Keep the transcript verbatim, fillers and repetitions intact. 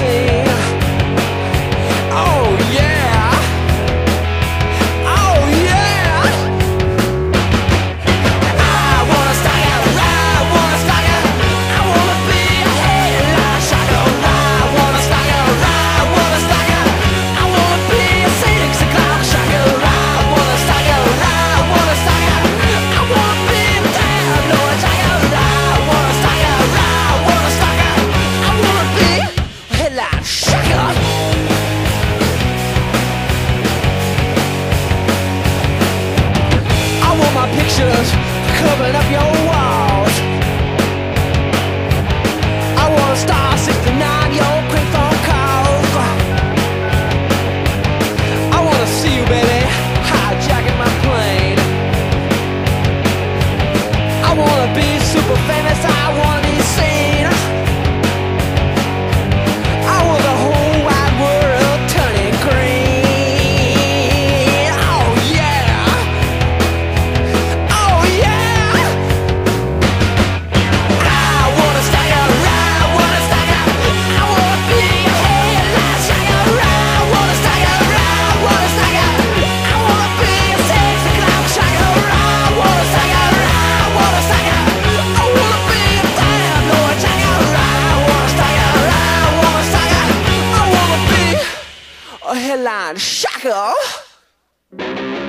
scene. Oh yeah, oh yeah. I wanna stalker, I wanna stalker, I wanna be a headline shocker. I wanna stalker, I wanna stalker, I wanna be a six o'clock shocker. I wanna stalker, I wanna stalker, I wanna be a tabloid shocker. I wanna stalker, I wanna stalker, I wanna be a headline shocker. I want my pictures covering up your walls. I want a star sixty-nine, your quick phone calls. I wanna see you, baby, hijacking my plane. I wanna be super famous, I wanna be seen. I want the whole wide world turning green. Oh yeah, oh yeah. I wanna stalker, I wanna stalker, I wanna be a headline shocker. I wanna stalker, I wanna stalker, I wanna be a six o'clock shocker. I wanna stalker, I wanna stalker, I wanna be a tabloid shocker. I wanna stalker, I wanna stalker, I wanna be a headline shocker.